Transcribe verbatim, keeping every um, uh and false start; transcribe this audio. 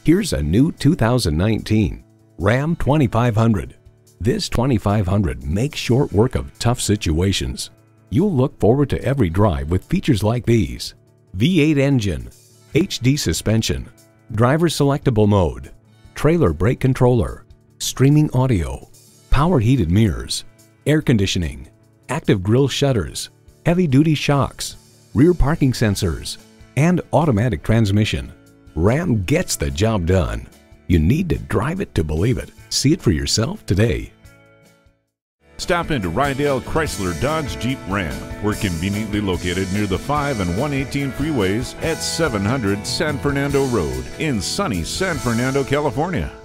Here's a new two thousand nineteen Ram twenty-five hundred. This twenty-five hundred makes short work of tough situations. You'll look forward to every drive with features like these: V eight engine, H D suspension, driver selectable mode, trailer brake controller, streaming audio, power heated mirrors, air conditioning, active grille shutters, heavy-duty shocks, rear parking sensors, and automatic transmission. Ram gets the job done. You need to drive it to believe it. See it for yourself today. Stop into Rydell Chrysler Dodge Jeep Ram. We're conveniently located near the five and one eighteen freeways at seven hundred San Fernando Road in sunny San Fernando, California.